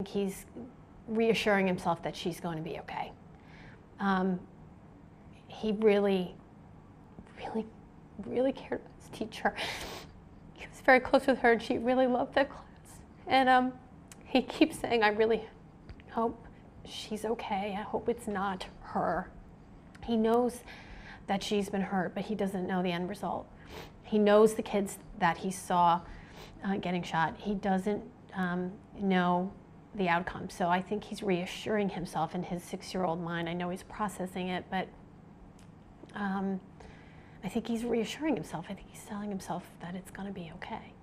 He's reassuring himself that she's going to be okay. He really cared about his teacher. He was very close with her, and she really loved that class. And he keeps saying, I really hope she's okay. I hope it's not her. He knows that she's been hurt, but he doesn't know the end result. He knows the kids that he saw getting shot. He doesn't know the outcome. So I think he's reassuring himself in his 6-year-old mind. I know he's processing it, but I think he's reassuring himself. I think he's telling himself that it's going to be okay.